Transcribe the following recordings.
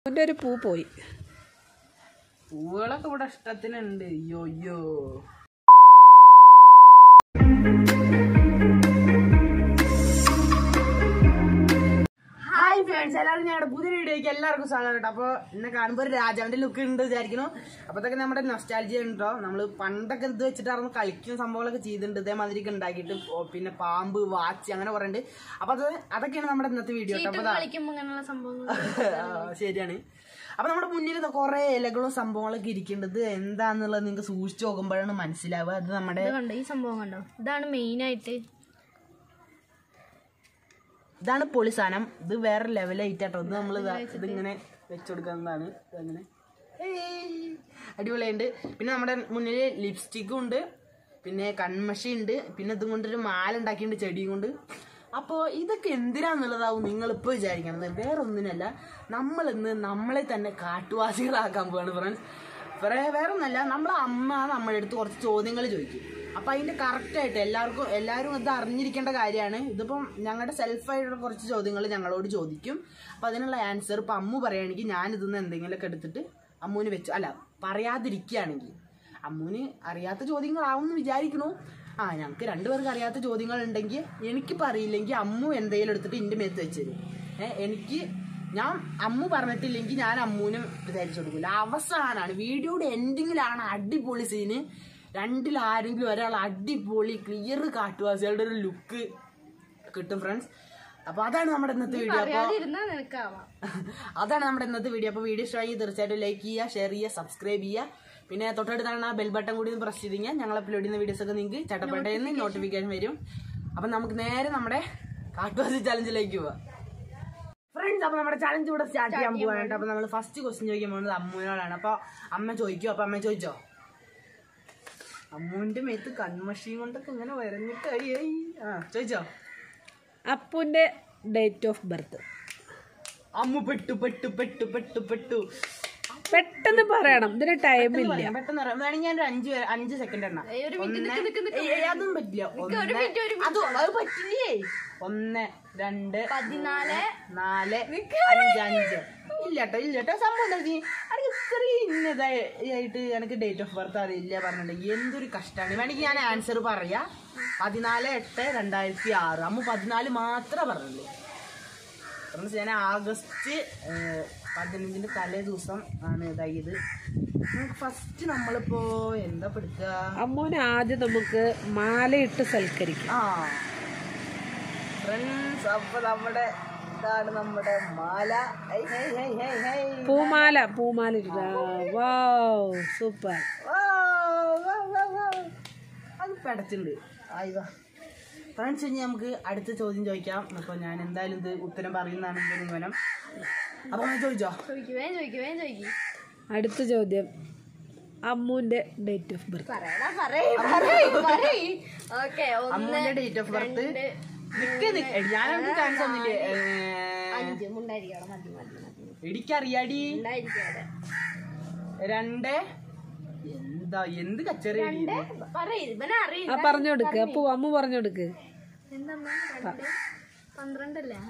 അവൻ്റെ ഒരു പൂ പോയി. പൂവുകളൊക്കെ ഇവിടെ ഇഷ്ടത്തിനുണ്ട്. അയ്യോ ഹായ് ഫ്രണ്ട്സ്, എല്ലാവരും ഞങ്ങളുടെ പുതിയ വീഡിയോയ്ക്ക് എല്ലാവർക്കും സ്വാഗതം കേട്ടോ. അപ്പോൾ ഇന്ന് കാണുമ്പോൾ ഒരു രാജാവിന്റെ ലുക്ക് ഉണ്ട് വിചാരിക്കുന്നു. അപ്പോഴത്തേക്ക് നമ്മുടെ നൊസ്റ്റാൾജിയ ഉണ്ടോ, നമ്മൾ പണ്ടൊക്കെ ഇത് വെച്ചിട്ടായിരുന്നു കളിക്കുന്ന സംഭവങ്ങളൊക്കെ ചെയ്തിട്ടുണ്ട്. ഇതേമാതിരി ഉണ്ടാക്കിയിട്ട് പിന്നെ പാമ്പ്, വാച്ച് അങ്ങനെ പറയുന്നുണ്ട്. അപ്പൊ അതൊക്കെയാണ് നമ്മുടെ ഇന്നത്തെ വീഡിയോ. ശരിയാണ്. അപ്പൊ നമ്മുടെ മുന്നിൽ കുറെ ഇലകളും സംഭവങ്ങളൊക്കെ ഇരിക്കേണ്ടത് എന്താന്നുള്ളത് നിങ്ങൾക്ക് സൂക്ഷിച്ചു നോക്കുമ്പോഴാണ് മനസ്സിലാവുക. അത് നമ്മുടെ ഈ സംഭവം കണ്ടോ, ഇതാണ് മെയിൻ ആയിട്ട്. ഇതാണ് പൊളി സാധനം. ഇത് വേറെ ലെവലായിട്ടോ. ഇത് നമ്മൾ ഇതിങ്ങനെ വെച്ചുകൊടുക്കുന്നതാണ്. ഇതങ്ങനെ അടിപൊളിയുണ്ട്. പിന്നെ നമ്മുടെ മുന്നിൽ ലിപ്സ്റ്റിക്കും ഉണ്ട്, പിന്നെ കൺമഷി ഉണ്ട്, പിന്നെ ഇതും കൊണ്ടൊരു മാല ഉണ്ടാക്കിയിട്ടുണ്ട് ചെടിയും കൊണ്ട്. അപ്പോൾ ഇതൊക്കെ എന്തിനാന്നുള്ളതാവും നിങ്ങളിപ്പോൾ വിചാരിക്കണത്. വേറെ ഒന്നിനല്ല, നമ്മളിന്ന് നമ്മളെ തന്നെ കാട്ടുവാസികളാക്കാൻ പോവാണ് ഫ്രണ്ട്സ്. വേറെ ഒന്നല്ല, നമ്മളെ അമ്മ നമ്മുടെ അടുത്ത് കുറച്ച് ചോദ്യങ്ങൾ ചോദിക്കും. അപ്പം അതിൻ്റെ കറക്റ്റായിട്ട് എല്ലാവരും ഇത് അറിഞ്ഞിരിക്കേണ്ട കാര്യമാണ്. ഇതിപ്പം ഞങ്ങളുടെ സെൽഫായിട്ടുള്ള കുറച്ച് ചോദ്യങ്ങൾ ഞങ്ങളോട് ചോദിക്കും. അപ്പം അതിനുള്ള ആൻസർ ഇപ്പം അമ്മു പറയുകയാണെങ്കിൽ ഞാനിതിന്ന് എന്തെങ്കിലുമൊക്കെ എടുത്തിട്ട് അമ്മുവിന് വെച്ച് പറയാതിരിക്കുകയാണെങ്കിൽ അമ്മുവിന് അറിയാത്ത ചോദ്യങ്ങളാവുമെന്ന് വിചാരിക്കണു. ഞങ്ങൾക്ക് രണ്ടുപേർക്ക് അറിയാത്ത ചോദ്യങ്ങൾ ഉണ്ടെങ്കിൽ എനിക്കിപ്പോൾ അറിയില്ലെങ്കിൽ അമ്മു എന്തെങ്കിലും എടുത്തിട്ട് എൻ്റെ മേത്ത് വെച്ച് തരും. അമ്മു പറഞ്ഞിട്ടില്ലെങ്കിൽ ഞാൻ അമ്മുവിന് ധരിച്ചു കൊടുക്കില്ല. അവസാനമാണ് വീഡിയോയുടെ എൻഡിങ്ങിലാണ് അടിപൊളി സീന്. രണ്ടിലാരെങ്കിലും ഒരാൾ അടിപൊളി ക്ലിയർ കാട്ടുവാസികളുടെ ഒരു ലുക്ക് കിട്ടും ഫ്രണ്ട്സ്. അപ്പൊ അതാണ് നമ്മുടെ ഇന്നത്തെ വീഡിയോ. അപ്പൊ വീഡിയോ ഇഷ്ടമായി തീർച്ചയായിട്ടും ലൈക്ക് ചെയ്യുക, ഷെയർ ചെയ്യുക, സബ്സ്ക്രൈബ് ചെയ്യുക. പിന്നെ തൊട്ടടുത്താണ് ആ ബെൽ ബട്ടൺ കൂടി പ്രസ് ചെയ്ത് കഴിഞ്ഞാൽ ഞങ്ങൾ അപ്ലോഡ് ചെയ്യുന്ന വീഡിയോസ് ഒക്കെ നിങ്ങൾക്ക് ചട്ടപ്പെട്ടെന്ന് നോട്ടിഫിക്കേഷൻ വരും. അപ്പൊ നമുക്ക് നേരെ നമ്മുടെ കാട്ടുവാസി ചലഞ്ചിലേക്ക് പോവാം ഫ്രണ്ട്സ്. അപ്പൊ നമ്മുടെ ചലഞ്ച് ഇവിടെ സ്റ്റാർട്ട് ചെയ്യാൻ പോകാനായിട്ട്. അപ്പൊ നമ്മൾ ഫസ്റ്റ് ക്വസ്റ്റ്യൻ ചോദിക്കാൻ പോകുന്നത് അമ്മുവിനോടാണ്. അപ്പൊ അമ്മ ചോദിക്കും. അപ്പൊ അമ്മ ചോദിച്ചോ. അമ്മുവിന്റെ മേത്ത് കൺമഷിയും കൊണ്ടൊക്കെ ഇങ്ങനെ വരഞ്ഞിട്ട് ചോദിച്ചോ. അപ്പുവിന്റെ ഡേറ്റ് ഓഫ് ബർത്ത്. അമ്മു പെട്ടു പെട്ടു പെട്ടു പെട്ടു പെട്ടു പെട്ടെന്ന് പറയണം, ഇതിന് ടൈമില്ല. പെട്ടെന്ന് വേണമെങ്കിൽ ഞാൻ 5 സെക്കൻഡ് എണ്ണ. അതും പറ്റില്ല. അത് പറ്റില്ലേ. 1 2 14 4 5 5 ഇല്ലട്ടോ സംഭവം എന്താ ഇത്രയും ഇന്നതായിട്ട് എനിക്ക് ഡേറ്റ് ഓഫ് ബർത്ത് അറിയില്ല പറഞ്ഞിട്ടുണ്ടെങ്കിൽ എന്തൊരു കഷ്ടമാണ്. വേണമെങ്കിൽ ഞാൻ ആൻസർ പറയാം. 14/8/2006. അമ്മ 14 മാത്രമേ പറഞ്ഞുള്ളൂ. ഞാൻ ആഗസ്റ്റ് 15 തലേ ദിവസം ആണ് ഇതായത്. ഫസ്റ്റ് നമ്മളിപ്പോ എന്താ പെടുക്കുക. അമ്മൂന് ആദ്യം നമുക്ക് മാലയിട്ട് സൽക്കരിക്കും. ഫ്രണ്ട്സ്, അപ്പൊ ഇതാണ് നമ്മുടെ മാല. പൂമാല സൂപ്പർ. അത് പെടച്ചുണ്ട്. ഫ്രണ്ട്സ്, ഇനി നമുക്ക് അടുത്ത ചോദ്യം ചോദിക്കാം. അപ്പൊ ഞാൻ എന്തായാലും ഇത് ഉത്തരം പറയുന്നതാണ് എന്റെ നിഗമനം. അപ്പൊ ചോദിച്ചോ. അടുത്ത ചോദ്യം അമ്മുവിന്റെ ഡേറ്റ് ഓഫ് ബർത്ത്. അമ്മുവിന്റെ ഡേറ്റ് ഓഫ് ബർത്ത് ഞാനൊന്നും ചാൻസ് ഒന്നില്ലേ. എനിക്കറിയാടി. 2 എന്താ എന്ത് കച്ചറി പറഞ്ഞു കൊടുക്ക്. അപ്പൊ അമ്മ പറഞ്ഞു കൊടുക്ക്. 12 അല്ലേ?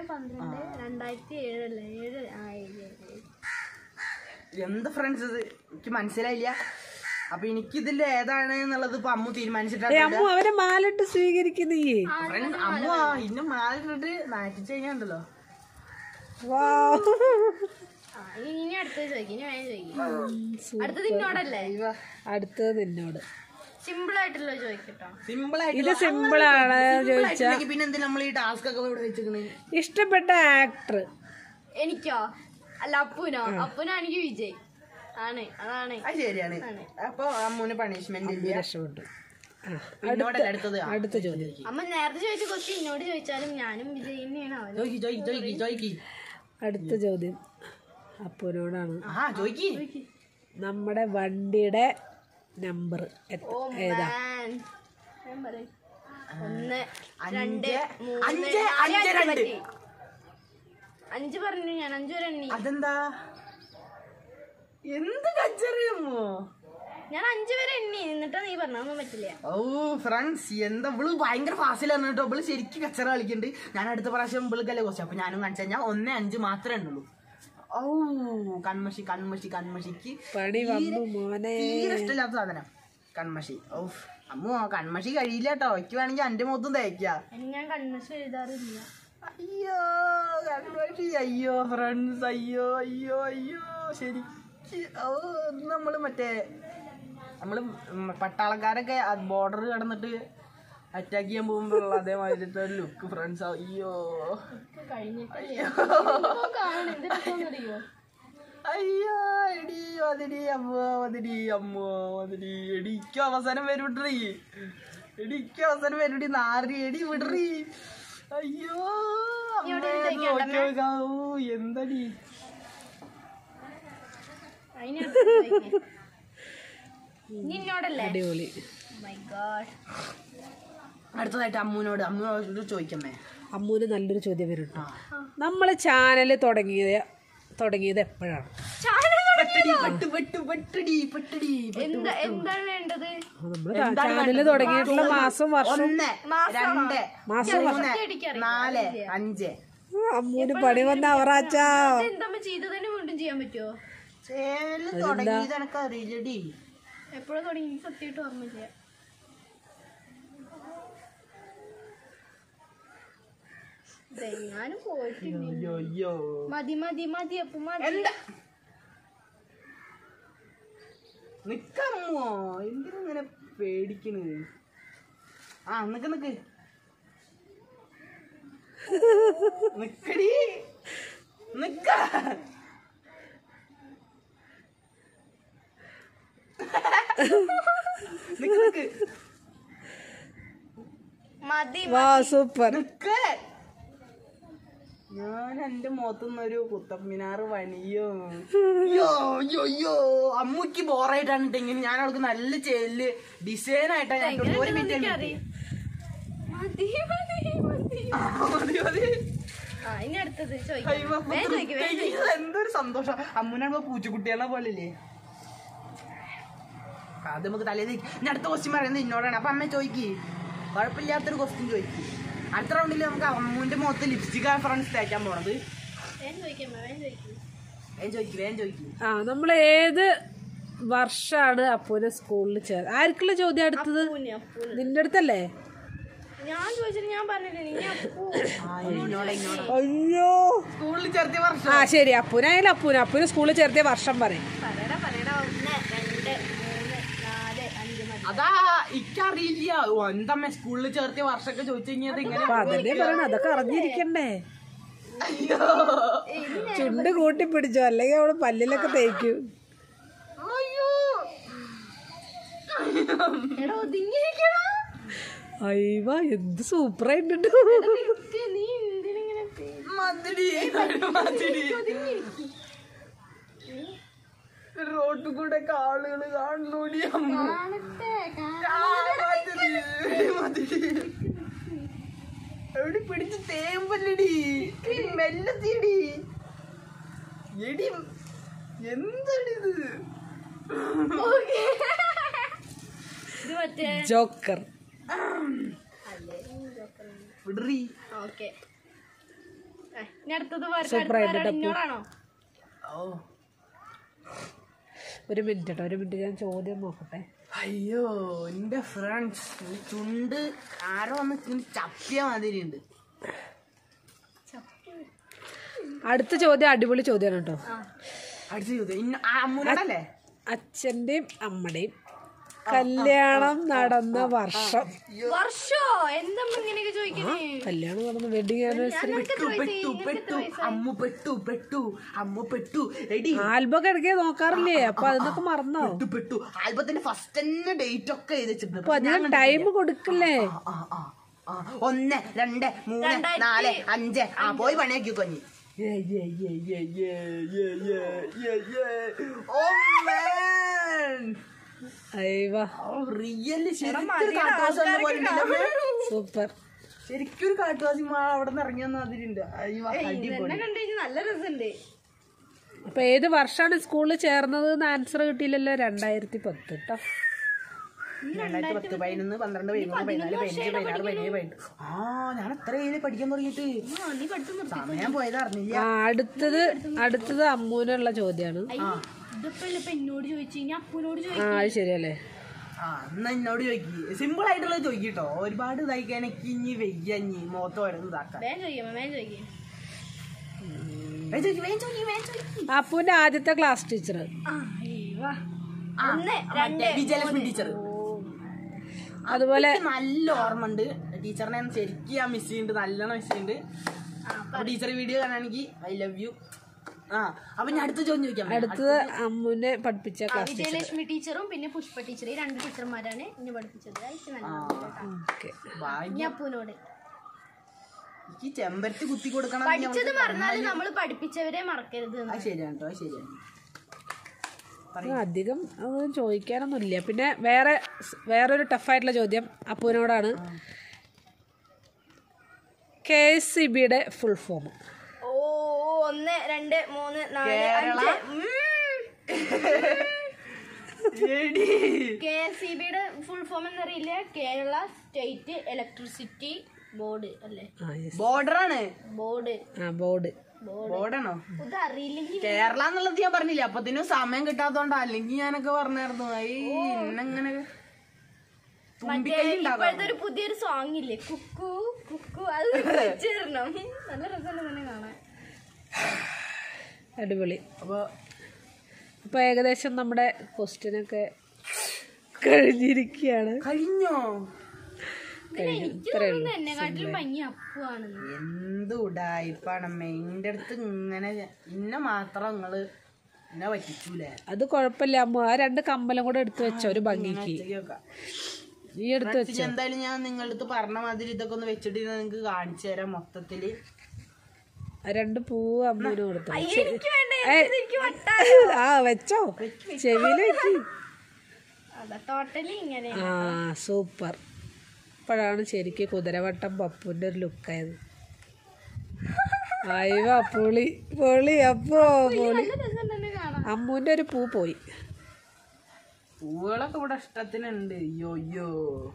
2007 അല്ലേ? 7 എന്ത് ഫ്രണ്ട്സ് ഇത് എനിക്ക് മനസ്സിലായില്ല. അപ്പൊ എനിക്കിതിൽ ഏതാണ് എന്നുള്ളത് ഇപ്പൊ അമ്മു തീരുമാനിച്ചിട്ടാണ്. അമ്മു അവരെ മാലിട്ട് സ്വീകരിക്കുന്നേ. അമ്മു ഇന്നും മാലിട്ടിട്ട് മാറ്റിച്ച് കഴിഞ്ഞാണ്ടല്ലോ. അടുത്തത് നിന്നോട്. സിമ്പിൾ ആയിട്ടുള്ള ചോദിക്കട്ടോ. ഇത് സിമ്പിളാണ് ചോദിച്ചാ. പിന്നെ എന്തിനാ നമ്മൾ ഈ ടാസ്ക് ഒക്കെ ഇവിടെ വെച്ചിരിക്കണേ. ഇഷ്ടപ്പെട്ട ആക്ടർ. എനിക്കോ അല്ല അപ്പുനോ? അപ്പുനോ എനിക്ക് വിജയ് ആണ്. അതാണ് ശരിയാണ്. അപ്പൊ അമ്മുന് പണിഷ്മെന്റ് രക്ഷപ്പെട്ടു. അടുത്ത ചോദ്യം. അമ്മ നേരത്തെ ചോദിച്ച ക്വസ്റ്റ്യൻ എന്നോട് ചോദിച്ചാലും ഞാനും വിജയ് തന്നെയാണ്. അടുത്ത ചോദ്യം അപ്പുനോടാണ്. ചോദിക്ക്. നമ്മുടെ വണ്ടിയുടെ നമ്പർ ഏതാ? 1 2 5 പറഞ്ഞു ഞാൻ. 5 വരെ എണ്ണി. അതെന്താ എന്ത് കച്ചറിയുമോ? ഞാൻ 5 വരെ എണ്ണി എന്നിട്ടാ നീ പറഞ്ഞൊന്നും പറ്റില്ല. ഫ്രണ്ട്സ്, എന്താ ഇവള് ഭയങ്കര ഫാസിലാണ് കേട്ടോ. ഇവള് ശരിക്കും കച്ചറ കളിക്കുന്നുണ്ട്. ഞാൻ അടുത്ത പ്രാവശ്യം ഇവൾക്കല്ലേ കുറച്ച്. അപ്പൊ ഞാനും കാണിച്ചു കഴിഞ്ഞാൽ 1 5 മാത്രമേ ഉള്ളൂ. ഓ കൺമഷി കൺമഷി കൺമഷിക്ക് പണി വന്നു മോനെ. തീരെ ഇഷ്ടമില്ലാത്ത സാധനം കൺമഷി. ഓ അമ്മോ കൺമഷി കഴിയില്ല കേട്ടോ. എനിക്ക് വേണമെങ്കിൽ എന്റെ മുഖത്തും തേക്കാം. ഞാൻ കൺമഷി എഴുതാറില്ല. അയ്യോ കൺമഷി. അയ്യോ ഫ്രണ്ട്സ്. അയ്യോ അയ്യോ അയ്യോ ശരിക്ക്. ഓ നമ്മള് നമ്മള് പട്ടാളക്കാരൊക്കെ ബോർഡർ കടന്നിട്ട് അറ്റാക്ക് ചെയ്യാൻ പോകുമ്പോഴുള്ള അതേമാതിരത്തെ ഒരു ലുക്ക് ഫ്രണ്ട്സ്. അയ്യോ അയ്യോ എടി മതിരി അമ്മോ മതിരി അമ്മോ മതിരി. എടിക്കും അവസാനം വരൂട്ടീ. എടിക്കും അവസാനം വരൂടി നാറി. എടി വിടറി. അയ്യോ എന്തടി. അടിപൊളി. അടുത്തതായിട്ട് അമ്മൂനോട് ചോദിക്കമ്മേ. അമ്മൂന് നല്ലൊരു ചോദ്യം വരും കേട്ടോ. നമ്മളെ ചാനൽ തുടങ്ങിയത് എപ്പോഴാണ്? എന്താണ് വേണ്ടത്? ചാനല് തുടങ്ങിയിട്ടുള്ള മാസം വർഷം 2 3 4 5. അമ്മൂന് പണി വന്ന അവറാച്ചാ. എന്താ ചെയ്തതന്നെ വീണ്ടും ചെയ്യാൻ പറ്റുമോ? ചാനല് തുടങ്ങിയത് എനക്ക് അറിയില്ലടി. എപ്പോഴും തുടങ്ങി സത്യമായിട്ട് ഓർമ്മ ചെയ്യാം. ഞാനും പോയിട്ടില്ല. മതി മതി മതി അപ്പൊ മതി. നിക്കമ്മോ എന്തിനെ പേടിക്കണ്? നിക്ക് നിക്കടി നിക്ക. നിക്ക് മതി. വാ സൂപ്പർ. നിക്ക്. ഞാൻ എന്റെ മുഖത്തുനിന്നൊരു കുത്തബ്മിനാർ പണിയോ. അയ്യോ അമ്മക്ക് ബോറായിട്ടാണ് ഇട്ടെങ്കിൽ ഞാൻ അവൾക്ക് നല്ല ചെല്ല് ഡിസൈൻ ആയിട്ടാണ്. എന്തൊരു സന്തോഷം. അമ്മൂനാകുമ്പോ പൂച്ചക്കുട്ടികളെ പോലല്ലേ. അത് നമുക്ക് തലേന്ന് ഞാൻ അടുത്ത ക്വസ്റ്റ്യൻ പറയുന്നത് ഇന്നോടാണ്. അപ്പൊ അമ്മ ചോദിക്ക്. കുഴപ്പമില്ലാത്തൊരു ക്വസ്റ്റ്യൻ ചോദിക്കും. അടുത്ത റൗണ്ടിൽ നമുക്ക് അമ്മൂന്റെ മുഖത്ത് ലിപ്സ്റ്റിക് ഫ്രണ്ട്സ് തേക്കാൻ പോണത്. നമ്മൾ ഏത് വർഷാണ് അപ്പൂനെ സ്കൂളിൽ ചേർത്ത്? ആർക്കുള്ള ചോദ്യം അടുത്തത്? നിന്റെ അടുത്തല്ലേ? ഞാൻ ചോദിച്ചിട്ട് ഞാൻ പറഞ്ഞില്ലേ. അയ്യോ സ്കൂളിൽ ചേർത്തിയ വർഷം. ശരി അപ്പൂനായാലും അപ്പൂന് സ്കൂളിൽ ചേർത്തിയ വർഷം പറയും. അതാ ഇക്കറിയില്ല. എന്തമ്മ സ്കൂളിൽ ചേർത്തിയ വർഷമൊക്കെ ചോദിച്ചു കഴിഞ്ഞത് ഇങ്ങനെ അതന്നെ പറയണ. അതൊക്കെ അറിഞ്ഞിരിക്കണ്ടേ. ചുണ്ട് കൂട്ടി പിടിച്ചോ അല്ലെങ്കിൽ അവള് പല്ലിലൊക്കെ തേക്കും. അയ്യോ എന്ത് സൂപ്പറായിട്ടുണ്ട്. റോഡ് കൂടെ ആളുകൾ കാണൂടി. എവിടെ പിടിച്ച് തേമ്പല്ലടി. മെല്ലത്തിയടി. എടി എന്താണിത്? ജോക്കർ. ഒരു മിനിറ്റ് ഞാൻ ചോദ്യം നോക്കട്ടെ. അയ്യോ എന്റെ ഫ്രണ്ട്സ് ചുണ്ട് ആരോ ഒന്ന് ചപ്പിയ മാതിരി ഉണ്ട്. അടുത്ത ചോദ്യം അടിപൊളി ചോദ്യമാണ് കേട്ടോ. അടുത്ത ചോദ്യം അമ്മൂനോടല്ലേ? അച്ഛന്റെയും അമ്മയുടെയും കല്യാണം നടന്ന വർഷം. കല്യാണം നടന്ന വെഡിങ് ആനിവേഴ്സറി. ആൽബം ഇടയ്ക്ക് നോക്കാറില്ലേ? അപ്പൊ അതൊക്കെ മറന്നോ? ആൽബത്തിന്റെ ഫസ്റ്റ് തന്നെ ഡേറ്റ് ഒക്കെ എഴുതിച്ചിട്ടുണ്ട്. അപ്പൊ അധികം ടൈം കൊടുക്കില്ലേ? 1 2 3 4 5 പോയി പണിയാക്കി കൊഞ്ഞി. സൂപ്പർ. ശരിക്കും ഒരു കാട്ടുവാസി അവിടെ നിന്ന് ഇറങ്ങിയ മാതിരിണ്ട്. നല്ല രസമുണ്ട്. അപ്പൊ ഏത് വർഷമാണ് സ്കൂളിൽ ചേർന്നത്? ആൻസർ കിട്ടിയില്ലല്ലോ. 2010 കേട്ടോ. 2010, 11, 12, 13, 14, 15, 16, 17, 18. ആ ഞാൻ എത്ര ഏതിൽ പഠിക്കാൻ തുടങ്ങിയിട്ട് നീ പഠിത്തം സമയം പോയത് അറിഞ്ഞില്ല. അടുത്തത് അമ്മൂനുള്ള ചോദ്യമാണ്. ഇതിപ്പോ എന്നോട് ചോദിച്ചു കഴിഞ്ഞാൽ അപ്പൂനോട് ആ ചോദിച്ചു. അത് ശരിയല്ലേ. എന്നാ എന്നോട് ചോദിക്കി, സിമ്പിൾ ആയിട്ടുള്ള ചോദിക്കട്ടോ. ഒരുപാട് ഇതായിക്കാൻ എനിക്ക് ഇനി വെയ്യ, ഇനി മുഖത്ത് വരുന്നത് ഇതാക്കാം. അപ്പൂന്റെ ആദ്യത്തെ ക്ലാസ് ടീച്ചർ വിജയലക്ഷ്മി ടീച്ചർ. അതുപോലെ നല്ല ഓർമ്മ ഉണ്ട് ടീച്ചറിനെ. ശരിക്കും ഞാൻ മിസ് ചെയ്യുന്നുണ്ട്, നല്ലോണം മിസ് ചെയ്യുന്നുണ്ട്. അപ്പൊ ടീച്ചർ വീഡിയോ കാണാനെങ്കിൽ ഐ ലവ് യു. അപ്പൊ ഞാൻ അടുത്ത ചോദ്യം ചോദിക്കാം. അടുത്തത് അമ്മുനെ പഠിപ്പിച്ച ക്ലാസ് വിജയലക്ഷ്മി ടീച്ചറും പിന്നെ പുഷ്പ ടീച്ചർ, ഈ 2 ടീച്ചർമാരാണ് എന്നെ പഠിപ്പിച്ചത്. അപ്പൂനോട് എനിക്ക് ചെമ്പരത്തി കുത്തി കൊടുക്കണം. പഠിച്ചത് മറന്നാലും നമ്മൾ പഠിപ്പിച്ചവരെ മറക്കരുത്. അത് ശരിയാണ് കേട്ടോ, അത് ശരിയാണ്. അധികം അതൊന്നും ചോദിക്കാനൊന്നുമില്ല. പിന്നെ വേറൊരു ടഫായിട്ടുള്ള ചോദ്യം അപ്പൂനോടാണ്. KSCBയുടെ ഫുൾ ഫോം. 1, 2, 3, 4, 5. KSCBയുടെ ഫുൾ ഫോം എന്നറിയില്ല. കേരള സ്റ്റേറ്റ് ഇലക്ട്രിസിറ്റി ബോർഡ് അല്ലേ? ബോർഡറാണ്. ബോർഡാണോ? ഇത് അറിയില്ലെങ്കിൽ കേരള എന്നുള്ളത് ഞാൻ പറഞ്ഞില്ല. അപ്പത്തിനും സമയം കിട്ടാത്തോണ്ടാ, അല്ലെങ്കിൽ ഞാനൊക്കെ പറഞ്ഞായിരുന്നു. ഇന്നെങ്ങനെ ഇപ്പോഴത്തെ ഒരു പുതിയൊരു സോങ് ഇല്ലേ, കുക്കു കുക്കു, അത് വെച്ചിരണം. നല്ല രസമല്ലേ തന്നെ കാണാൻ. അടിപൊളി. അപ്പൊ ഏകദേശം നമ്മുടെ ക്വസ്റ്റ്യനൊക്കെ കഴിഞ്ഞിരിക്കുകയാണ്. കഴിഞ്ഞോ? എന്നെക്കാട്ടിലും ഭംഗി അപ്പുവാണ്. എന്ത് ഉടായിപ്പാണ് മെയിൻ്റെ അടുത്ത് ഇങ്ങനെ ഇന്നെ മാത്രം നിങ്ങള് എന്നെ പറ്റിച്ചൂലേ? അത് കുഴപ്പമില്ല അമ്മ. ആ 2 കമ്മലും കൂടെ എടുത്തു വെച്ച ഒരു ഭംഗിക്ക്. നീ എടുത്തു വെച്ച എന്തായാലും ഞാൻ നിങ്ങളുടെ അടുത്ത് പറഞ്ഞ മാതിരി ഇതൊക്കെ ഒന്ന് വെച്ചിട്ട് നിങ്ങക്ക് കാണിച്ചു തരാം മൊത്തത്തില്. 2 പൂവ് അമ്മൂന് കൊടുത്തു. ആ വെച്ചോ, ചെവിയില് വെച്ച്. ആ സൂപ്പർ. ഇപ്പോഴാണ് ശരിക്കും കുതിരവട്ടം പപ്പുവിന്റെ ഒരു ലുക്കായത്. അയ്യോ പൊളി പൊളി. അപ്പോ പൊളി. അമ്മൂന്റെ ഒരു പൂ പോയി. പൂവുകളൊക്കെ ഇവിടെ ഇഷ്ടത്തിനുണ്ട്. യോയ്യോ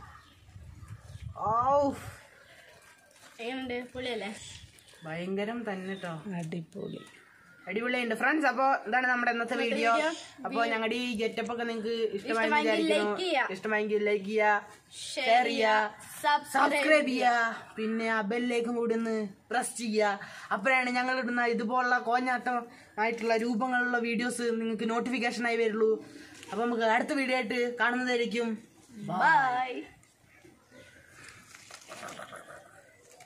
ഭയങ്കരം തന്നെ കേട്ടോ. അടിപൊളി അടിപൊളിയുണ്ട് ഫ്രണ്ട്സ്. അപ്പൊ ഇതാണ് നമ്മുടെ ഇന്നത്തെ വീഡിയോ. അപ്പൊ ഞങ്ങളുടെ ഈ ഗെറ്റപ്പ് ഒക്കെ നിങ്ങൾക്ക് ഇഷ്ടമായെങ്കിൽ ലൈക്ക് ചെയ്യുക, ഷെയർ ചെയ്യുക, സബ്സ്ക്രൈബ് ചെയ്യുക, പിന്നെ ആ ബെല്ലേക്കും കൂടി ഒന്ന് പ്രസ് ചെയ്യുക. അപ്പോഴാണ് ഞങ്ങൾ ഇടുന്ന ഇതുപോലുള്ള കോഞ്ഞാട്ടമായിട്ടുള്ള രൂപങ്ങളുള്ള വീഡിയോസ് നിങ്ങൾക്ക് നോട്ടിഫിക്കേഷൻ ആയി വരുള്ളൂ. അപ്പൊ നമുക്ക് അടുത്ത വീഡിയോ ആയിട്ട് കാണുന്നതായിരിക്കും. ബൈ.